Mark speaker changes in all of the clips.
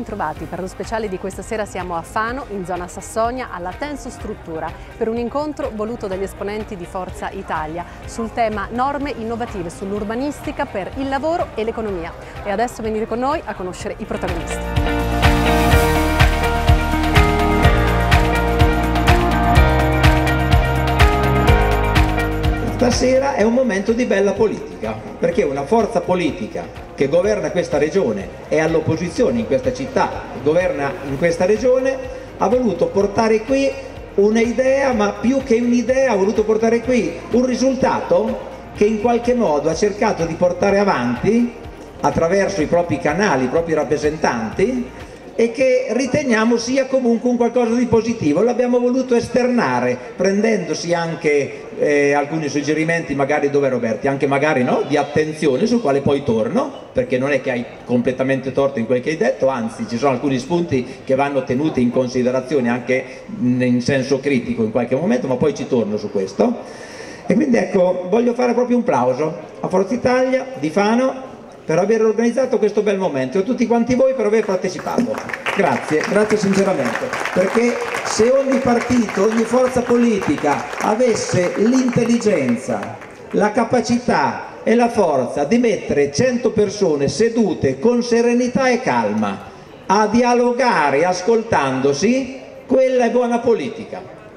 Speaker 1: bentrovati. Per lo speciale di questa sera siamo a Fano, in zona Sassonia, alla Tenso Struttura, per un incontro voluto dagli esponenti di Forza Italia sul tema norme innovative sull'urbanistica per il lavoro e l'economia. E adesso venite con noi a conoscere i protagonisti.
Speaker 2: Stasera è un momento di bella politica, perché una forza politica che governa questa regione, è all'opposizione in questa città, governa in questa regione, ha voluto portare qui un'idea, ma più che un'idea ha voluto portare qui un risultato che in qualche modo ha cercato di portare avanti attraverso i propri canali, i propri rappresentanti, e che riteniamo sia comunque un qualcosa di positivo. L'abbiamo voluto esternare, prendendosi anche alcuni suggerimenti, magari dove Roberti, anche magari no, di attenzione, sul quale poi torno, perché non è che hai completamente torto in quel che hai detto, anzi ci sono alcuni spunti che vanno tenuti in considerazione anche in senso critico in qualche momento, ma poi ci torno su questo. E quindi ecco, voglio fare proprio un plauso a Forza Italia di Fano per aver organizzato questo bel momento e a tutti quanti voi per aver partecipato. Grazie, grazie sinceramente, perché se ogni partito, ogni forza politica avesse l'intelligenza, la capacità e la forza di mettere 100 persone sedute con serenità e calma a dialogare ascoltandosi, quella è buona politica.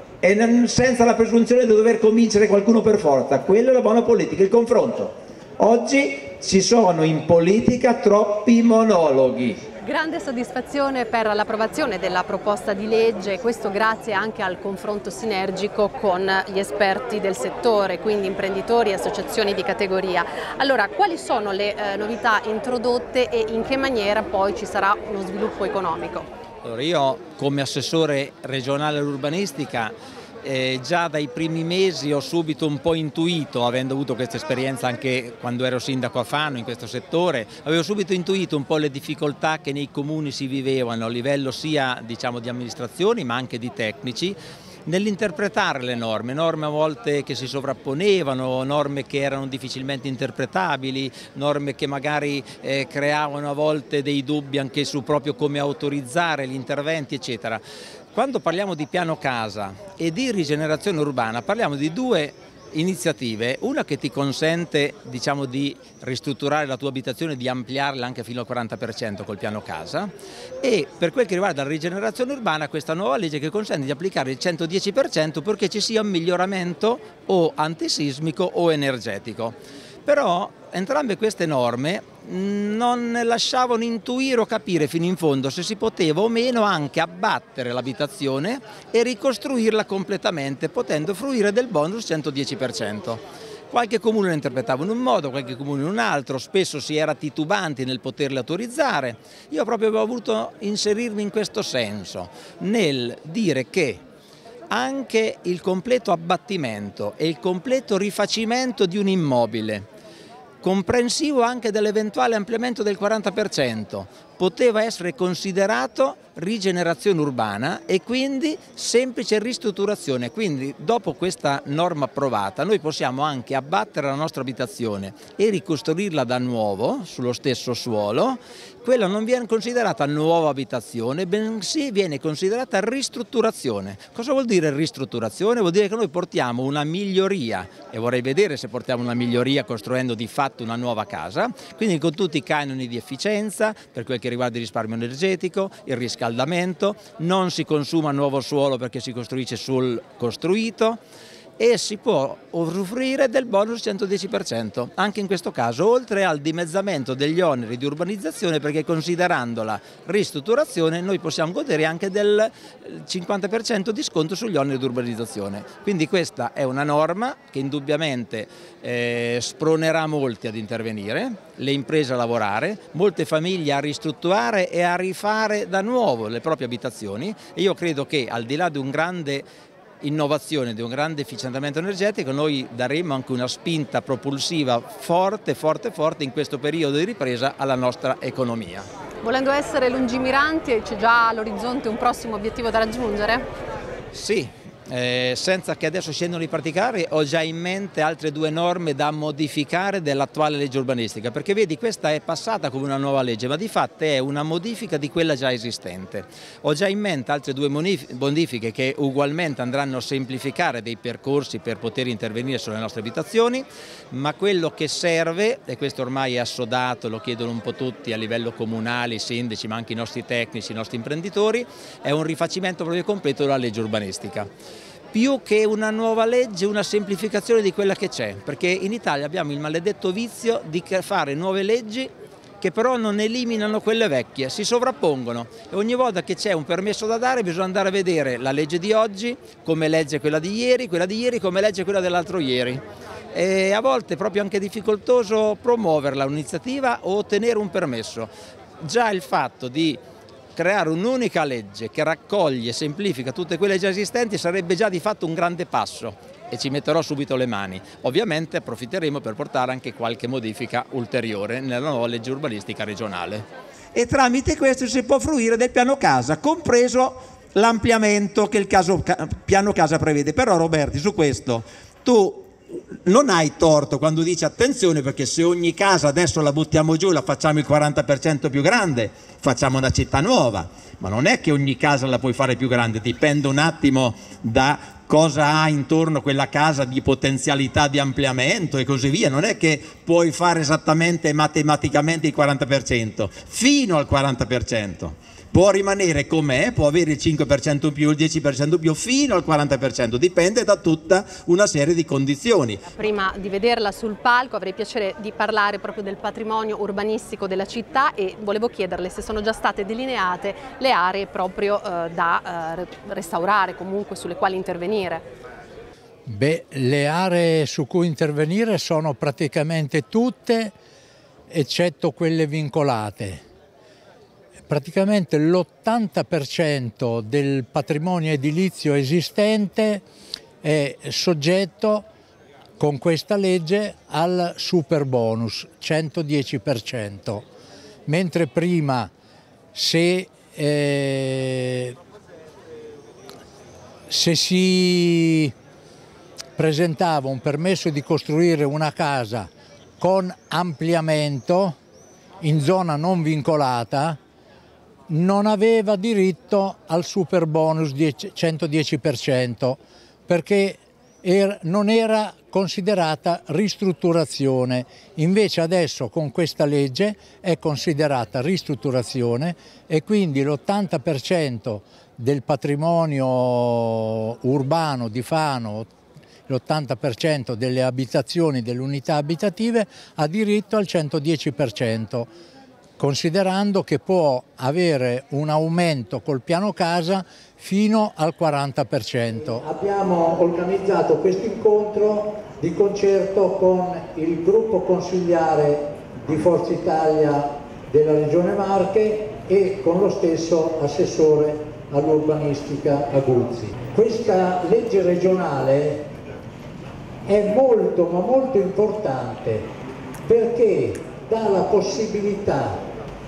Speaker 2: E senza la presunzione di dover convincere qualcuno per forza, quella è la buona politica, il confronto. Oggi ci sono in politica troppi monologhi.
Speaker 1: Grande soddisfazione per l'approvazione della proposta di legge, questo grazie anche al confronto sinergico con gli esperti del settore, quindi imprenditori e associazioni di categoria. Allora, quali sono le novità introdotte e in che maniera poi ci sarà uno sviluppo economico?
Speaker 3: Allora, io come assessore regionale all'urbanistica già dai primi mesi ho subito un po' intuito, avendo avuto questa esperienza anche quando ero sindaco a Fano in questo settore, avevo subito intuito un po' le difficoltà che nei comuni si vivevano a livello sia diciamo di amministrazioni ma anche di tecnici nell'interpretare le norme a volte che si sovrapponevano, norme che erano difficilmente interpretabili, norme che magari creavano a volte dei dubbi anche su proprio come autorizzare gli interventi eccetera. Quando parliamo di piano casa e di rigenerazione urbana parliamo di due iniziative, una che ti consente diciamo di ristrutturare la tua abitazione, di ampliarla anche fino al 40% col piano casa, e per quel che riguarda la rigenerazione urbana questa nuova legge che consente di applicare il 110% perché ci sia un miglioramento o antisismico o energetico. Però entrambe queste norme non lasciavano intuire o capire fino in fondo se si poteva o meno anche abbattere l'abitazione e ricostruirla completamente potendo fruire del bonus 110%. Qualche comune lo interpretava in un modo, qualche comune in un altro, spesso si era titubanti nel poterle autorizzare. Io proprio avevo voluto inserirmi in questo senso, nel dire che anche il completo abbattimento e il completo rifacimento di un immobile, comprensivo anche dell'eventuale ampliamento del 40%, poteva essere considerato rigenerazione urbana e quindi semplice ristrutturazione. Quindi dopo questa norma approvata noi possiamo anche abbattere la nostra abitazione e ricostruirla da nuovo sullo stesso suolo. Quella non viene considerata nuova abitazione, bensì viene considerata ristrutturazione. Cosa vuol dire ristrutturazione? Vuol dire che noi portiamo una miglioria, e vorrei vedere se portiamo una miglioria costruendo di fatto una nuova casa, quindi con tutti i canoni di efficienza per quel che riguarda il risparmio energetico, il riscaldamento, non si consuma nuovo suolo perché si costruisce sul costruito e si può usufruire del bonus 110%, anche in questo caso, oltre al dimezzamento degli oneri di urbanizzazione, perché considerando la ristrutturazione noi possiamo godere anche del 50% di sconto sugli oneri di urbanizzazione. Quindi questa è una norma che indubbiamente spronerà molti ad intervenire, le imprese a lavorare, molte famiglie a ristrutturare e a rifare da nuovo le proprie abitazioni, e io credo che al di là di un grande innovazione, di un grande efficientamento energetico, noi daremo anche una spinta propulsiva forte in questo periodo di ripresa alla nostra economia.
Speaker 1: Volendo essere lungimiranti, c'è già all'orizzonte un prossimo obiettivo da raggiungere?
Speaker 3: Sì, senza che adesso scendano i particolari, ho già in mente altre 2 norme da modificare dell'attuale legge urbanistica, perché vedi, questa è passata come una nuova legge, ma di fatto è una modifica di quella già esistente. Ho già in mente altre 2 modifiche che ugualmente andranno a semplificare dei percorsi per poter intervenire sulle nostre abitazioni, ma quello che serve, e questo ormai è assodato, lo chiedono un po' tutti a livello comunale, i sindaci, ma anche i nostri tecnici, i nostri imprenditori, è un rifacimento proprio completo della legge urbanistica. Più che una nuova legge, una semplificazione di quella che c'è, perché in Italia abbiamo il maledetto vizio di fare nuove leggi che però non eliminano quelle vecchie, si sovrappongono, e ogni volta che c'è un permesso da dare bisogna andare a vedere la legge di oggi come legge quella di ieri come legge quella dell'altro ieri. E a volte è proprio anche difficoltoso promuoverla un'iniziativa o ottenere un permesso. Già il fatto di creare un'unica legge che raccoglie e semplifica tutte quelle già esistenti sarebbe già di fatto un grande passo, e ci metterò subito le mani. Ovviamente approfitteremo per portare anche qualche modifica ulteriore nella nuova legge urbanistica regionale.
Speaker 2: E tramite questo si può fruire del piano casa, compreso l'ampliamento che il piano casa prevede. Però Roberti, su questo tu non hai torto quando dici attenzione, perché se ogni casa adesso la buttiamo giù, la facciamo il 40% più grande, facciamo una città nuova, ma non è che ogni casa la puoi fare più grande, dipende un attimo da cosa ha intorno quella casa di potenzialità di ampliamento e così via. Non è che puoi fare esattamente matematicamente il 40%, fino al 40%. Può rimanere com'è, può avere il 5% in più, il 10% in più, fino al 40%, dipende da tutta una serie di condizioni.
Speaker 1: Prima di vederla sul palco avrei piacere di parlare proprio del patrimonio urbanistico della città, e volevo chiederle se sono già state delineate le aree proprio da restaurare, comunque sulle quali intervenire.
Speaker 4: Beh, le aree su cui intervenire sono praticamente tutte, eccetto quelle vincolate. Praticamente l'80% del patrimonio edilizio esistente è soggetto con questa legge al super bonus 110%, mentre prima se si presentava un permesso di costruire una casa con ampliamento in zona non vincolata, non aveva diritto al super bonus 110%, perché non era considerata ristrutturazione. Invece adesso con questa legge è considerata ristrutturazione, e quindi l'80% del patrimonio urbano di Fano, l'80% delle abitazioni, delle unità abitative, ha diritto al 110%. Considerando che può avere un aumento col piano casa fino al 40%.
Speaker 5: Abbiamo organizzato questo incontro di concerto con il gruppo consigliare di Forza Italia della Regione Marche e con lo stesso assessore all'urbanistica Aguzzi. Questa legge regionale è molto ma molto importante, perché dà la possibilità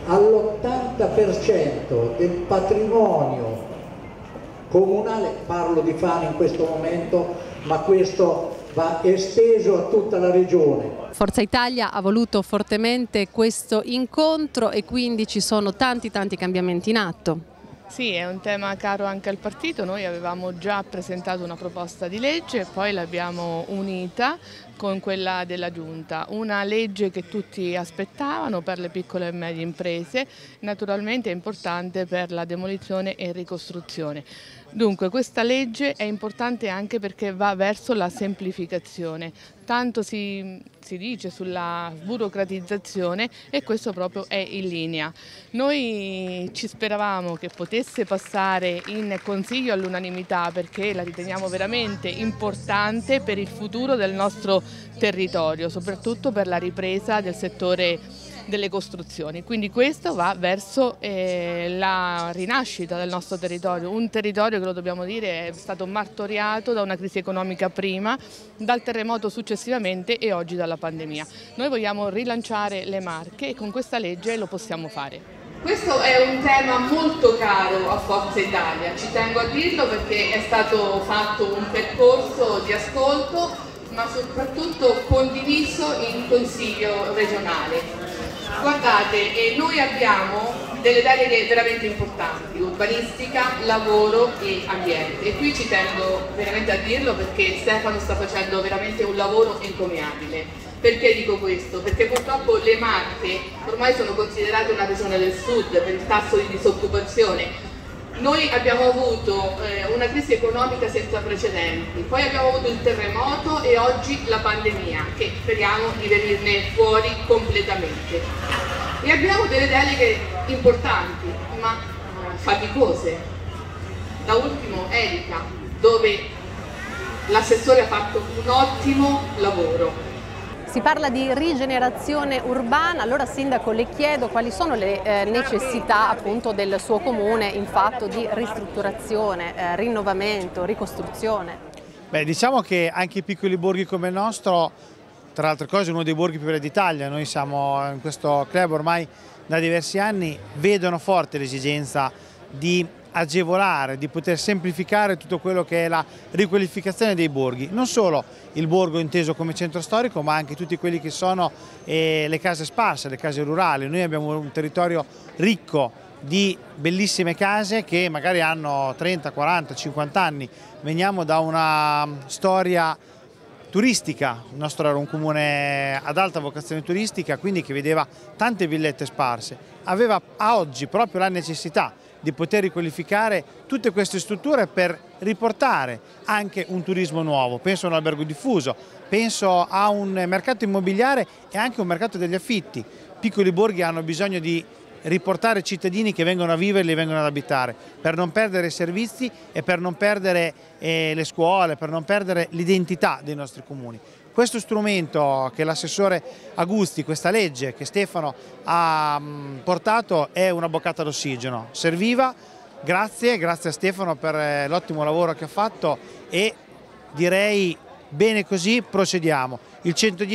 Speaker 5: all'80% del patrimonio comunale, parlo di Fano in questo momento, ma questo va esteso a tutta la regione.
Speaker 1: Forza Italia ha voluto fortemente questo incontro e quindi ci sono tanti cambiamenti in atto.
Speaker 6: Sì, è un tema caro anche al partito. Noi avevamo già presentato una proposta di legge, poi l'abbiamo unita con quella della Giunta, una legge che tutti aspettavano per le piccole e medie imprese, naturalmente è importante per la demolizione e ricostruzione. Dunque questa legge è importante anche perché va verso la semplificazione, tanto si dice sulla sburocratizzazione, e questo proprio è in linea. Noi ci speravamo che potesse passare in Consiglio all'unanimità, perché la riteniamo veramente importante per il futuro del nostro territorio, soprattutto per la ripresa del settore delle costruzioni. Quindi questo va verso la rinascita del nostro territorio, un territorio che, lo dobbiamo dire, è stato martoriato da una crisi economica prima, dal terremoto successivamente e oggi dalla pandemia. Noi vogliamo rilanciare le Marche e con questa legge lo possiamo fare. Questo è un tema molto caro a Forza Italia, ci tengo a dirlo perché è stato fatto un percorso di ascolto, ma soprattutto condiviso in Consiglio regionale. Guardate, noi abbiamo delle deleghe veramente importanti: urbanistica, lavoro e ambiente, e qui ci tengo veramente a dirlo perché Stefano sta facendo veramente un lavoro encomiabile. Perché dico questo? Perché purtroppo le Marche ormai sono considerate una regione del sud per il tasso di disoccupazione. Noi abbiamo avuto una crisi economica senza precedenti, poi abbiamo avuto il terremoto e oggi la pandemia, che speriamo di venirne fuori completamente. E abbiamo delle deleghe importanti, ma faticose. Da ultimo Erika, dove l'assessore ha fatto un ottimo lavoro.
Speaker 1: Si parla di rigenerazione urbana, allora Sindaco le chiedo quali sono le necessità appunto del suo comune in fatto di ristrutturazione, rinnovamento, ricostruzione.
Speaker 7: Beh, diciamo che anche i piccoli borghi come il nostro, tra le altre cose uno dei borghi più belli d'Italia, noi siamo in questo club ormai da diversi anni, vedono forte l'esigenza di agevolare, di poter semplificare tutto quello che è la riqualificazione dei borghi, non solo il borgo inteso come centro storico, ma anche tutti quelli che sono le case sparse, le case rurali. Noi abbiamo un territorio ricco di bellissime case che magari hanno 30, 40, 50 anni, veniamo da una storia turistica, il nostro era un comune ad alta vocazione turistica, quindi che vedeva tante villette sparse, aveva a oggi proprio la necessità di poter riqualificare tutte queste strutture per riportare anche un turismo nuovo. Penso a un albergo diffuso, penso a un mercato immobiliare e anche un mercato degli affitti. Piccoli borghi hanno bisogno di riportare cittadini che vengono a viverli e vengono ad abitare, per non perdere i servizi e per non perdere le scuole, per non perdere l'identità dei nostri comuni. Questo strumento che l'assessore Agusti, questa legge che Stefano ha portato, è una boccata d'ossigeno. Serviva, grazie a Stefano per l'ottimo lavoro che ha fatto e direi bene così, procediamo. Il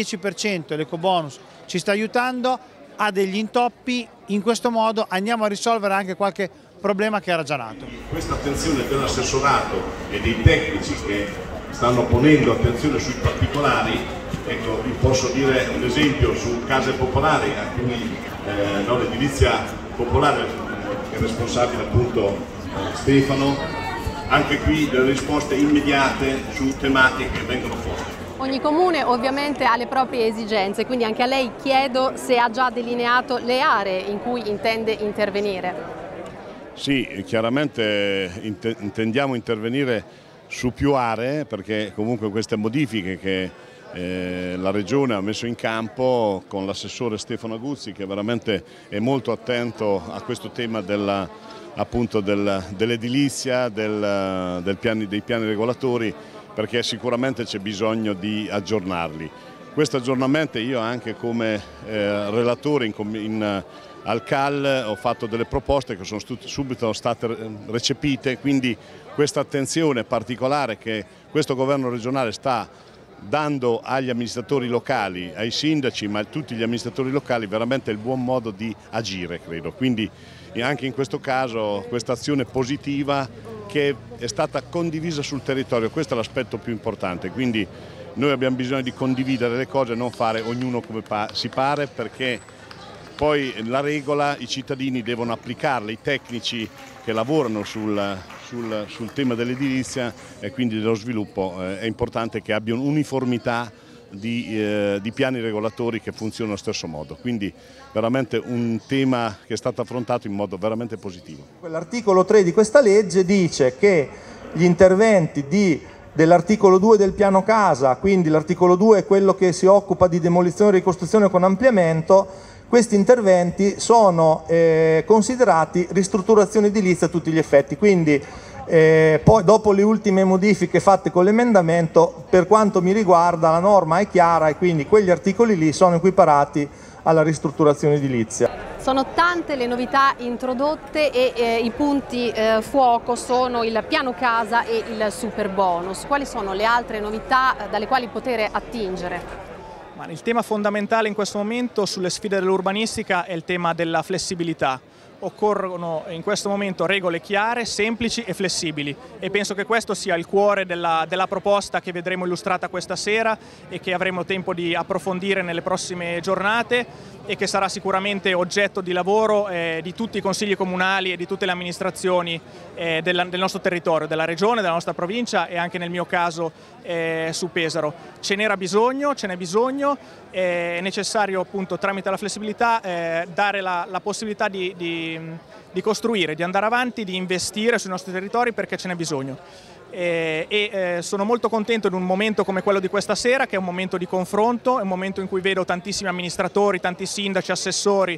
Speaker 7: 110% l'ecobonus ci sta aiutando, ha degli intoppi, in questo modo andiamo a risolvere anche qualche problema che era già nato.
Speaker 8: Questa attenzione dell'assessorato e dei tecnici che stanno ponendo attenzione sui particolari, ecco, vi posso dire un esempio su case popolari, a cui l'edilizia popolare che è responsabile appunto Stefano, anche qui delle risposte immediate su tematiche che vengono poste.
Speaker 1: Ogni comune ovviamente ha le proprie esigenze, quindi anche a lei chiedo se ha già delineato le aree in cui intende intervenire.
Speaker 8: Sì, chiaramente intendiamo intervenire su più aree, perché comunque queste modifiche che la Regione ha messo in campo con l'assessore Stefano Aguzzi, che veramente è molto attento a questo tema dell'edilizia, dei piani regolatori, perché sicuramente c'è bisogno di aggiornarli. Questo aggiornamento io anche come relatore al CAL ho fatto delle proposte che sono subito state recepite, quindi questa attenzione particolare che questo governo regionale sta dando agli amministratori locali, ai sindaci, ma a tutti gli amministratori locali, veramente è il buon modo di agire, credo. Quindi anche in questo caso questa azione positiva che è stata condivisa sul territorio, questo è l'aspetto più importante. Quindi noi abbiamo bisogno di condividere le cose, non fare ognuno come si pare, perché poi la regola i cittadini devono applicarla, i tecnici che lavorano sul tema dell'edilizia e quindi dello sviluppo, è importante che abbiano uniformità di piani regolatori che funzionano allo stesso modo. Quindi veramente un tema che è stato affrontato in modo veramente positivo.
Speaker 9: L'articolo 3 di questa legge dice che gli interventi dell'articolo 2 del piano casa, quindi l'articolo 2 è quello che si occupa di demolizione, ricostruzione con ampliamento, questi interventi sono considerati ristrutturazione edilizia a tutti gli effetti, quindi poi dopo le ultime modifiche fatte con l'emendamento, per quanto mi riguarda la norma è chiara e quindi quegli articoli lì sono equiparati alla ristrutturazione edilizia.
Speaker 1: Sono tante le novità introdotte e i punti fuoco sono il piano casa e il super bonus. Quali sono le altre novità dalle quali poter attingere?
Speaker 10: Il tema fondamentale in questo momento sulle sfide dell'urbanistica è il tema della flessibilità, occorrono in questo momento regole chiare, semplici e flessibili, e penso che questo sia il cuore della proposta che vedremo illustrata questa sera e che avremo tempo di approfondire nelle prossime giornate, e che sarà sicuramente oggetto di lavoro di tutti i consigli comunali e di tutte le amministrazioni del nostro territorio, della regione, della nostra provincia e anche nel mio caso su Pesaro. Ce n'è bisogno, è necessario appunto tramite la flessibilità dare la possibilità di costruire, di andare avanti, di investire sui nostri territori, perché ce n'è bisogno. Sono molto contento in un momento come quello di questa sera, che è un momento di confronto, è un momento in cui vedo tantissimi amministratori, tanti sindaci, assessori,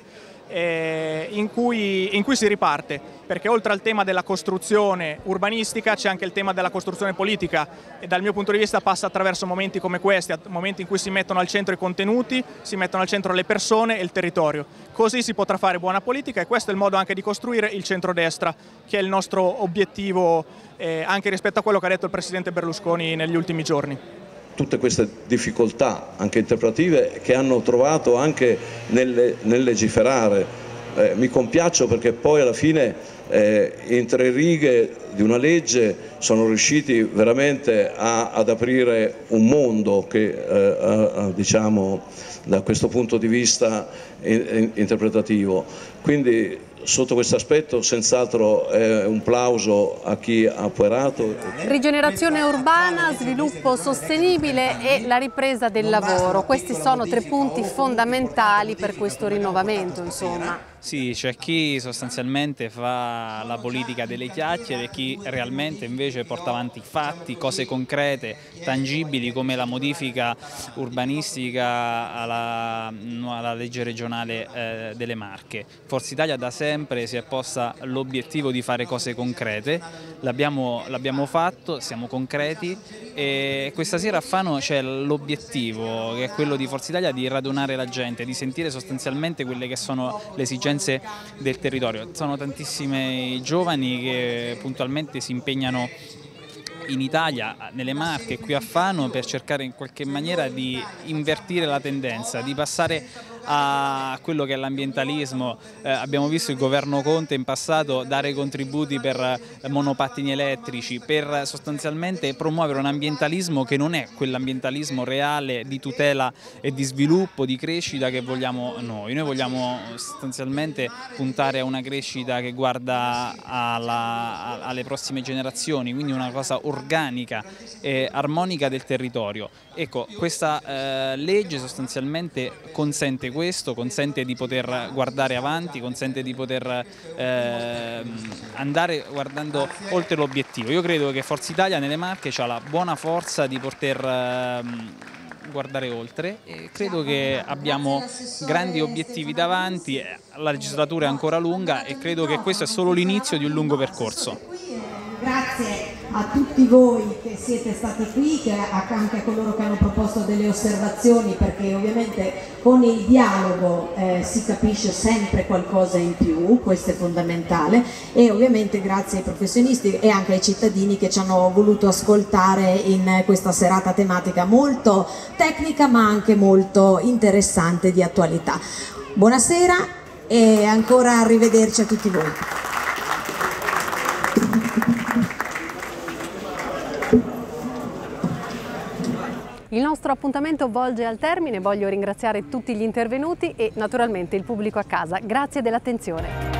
Speaker 10: in cui si riparte, perché oltre al tema della costruzione urbanistica c'è anche il tema della costruzione politica, e dal mio punto di vista passa attraverso momenti come questi, momenti in cui si mettono al centro i contenuti, si mettono al centro le persone e il territorio. Così si potrà fare buona politica, e questo è il modo anche di costruire il centrodestra, che è il nostro obiettivo anche rispetto a quello che ha detto il Presidente Berlusconi negli ultimi giorni.
Speaker 11: Tutte queste difficoltà anche interpretative che hanno trovato anche nel legiferare, mi compiaccio perché poi alla fine in 3 righe di una legge sono riusciti veramente ad aprire un mondo che diciamo da questo punto di vista interpretativo. Quindi sotto questo aspetto senz'altro un plauso a chi ha operato.
Speaker 1: Rigenerazione urbana, sviluppo sostenibile e la ripresa del lavoro. Questi sono 3 punti fondamentali per questo rinnovamento, insomma.
Speaker 12: Sì, c'è chi sostanzialmente fa la politica delle chiacchiere e chi realmente invece porta avanti fatti, cose concrete, tangibili, come la modifica urbanistica alla legge regionale delle Marche. Forza Italia da sempre si è posta l'obiettivo di fare cose concrete, l'abbiamo fatto, siamo concreti, e questa sera a Fano c'è l'obiettivo, che è quello di Forza Italia, di radunare la gente, di sentire sostanzialmente quelle che sono le esigenze del territorio. Sono tantissimi giovani che puntualmente si impegnano in Italia, nelle Marche, qui a Fano, per cercare in qualche maniera di invertire la tendenza, di passare a quello che è l'ambientalismo. Abbiamo visto il governo Conte in passato dare contributi per monopattini elettrici, per sostanzialmente promuovere un ambientalismo che non è quell'ambientalismo reale di tutela e di sviluppo, di crescita che vogliamo noi. Noi vogliamo sostanzialmente puntare a una crescita che guarda alle prossime generazioni, quindi una cosa organica e armonica del territorio. Ecco, questa legge sostanzialmente consente questo, consente di poter guardare avanti, consente di poter andare guardando oltre l'obiettivo. Io credo che Forza Italia nelle Marche ha la buona forza di poter guardare oltre, e credo che abbiamo grandi obiettivi davanti, la legislatura è ancora lunga e credo che questo è solo l'inizio di un lungo percorso.
Speaker 13: Grazie a tutti voi che siete stati qui, anche a coloro che hanno proposto delle osservazioni, perché ovviamente con il dialogo si capisce sempre qualcosa in più, questo è fondamentale, e ovviamente grazie ai professionisti e anche ai cittadini che ci hanno voluto ascoltare in questa serata tematica molto tecnica ma anche molto interessante, di attualità. Buonasera e ancora arrivederci a tutti voi.
Speaker 1: Il nostro appuntamento volge al termine, voglio ringraziare tutti gli intervenuti e naturalmente il pubblico a casa. Grazie dell'attenzione.